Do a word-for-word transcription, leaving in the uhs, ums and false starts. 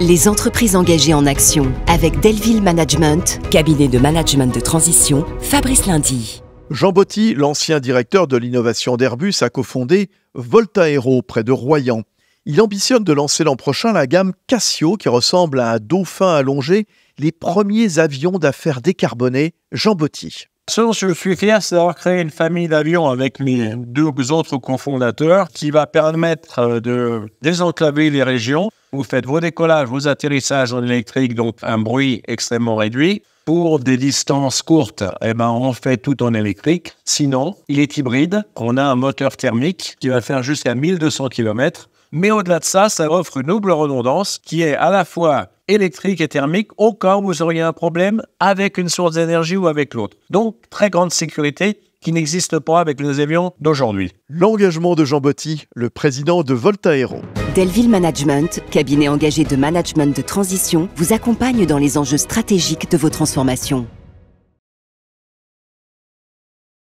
Les entreprises engagées en action avec Delville Management, cabinet de management de transition, Fabrice Lundy. Jean Botti, l'ancien directeur de l'innovation d'Airbus, a cofondé Voltaero près de Royan. Il ambitionne de lancer l'an prochain la gamme Cassio qui ressemble à un dauphin allongé, les premiers avions d'affaires décarbonés. Jean Botti. Ce dont je suis fier, c'est d'avoir créé une famille d'avions avec mes deux autres cofondateurs qui va permettre de désenclaver les régions. Vous faites vos décollages, vos atterrissages en électrique, donc un bruit extrêmement réduit. Pour des distances courtes, eh ben, on fait tout en électrique. Sinon, il est hybride. On a un moteur thermique qui va faire jusqu'à mille deux cents kilomètres. Mais au-delà de ça, ça offre une double redondance qui est à la fois électrique et thermique au cas où vous auriez un problème avec une source d'énergie ou avec l'autre. Donc, très grande sécurité qui n'existe pas avec les avions d'aujourd'hui. L'engagement de Jean Botti, le président de Voltaero. Delville Management, cabinet engagé de management de transition, vous accompagne dans les enjeux stratégiques de vos transformations.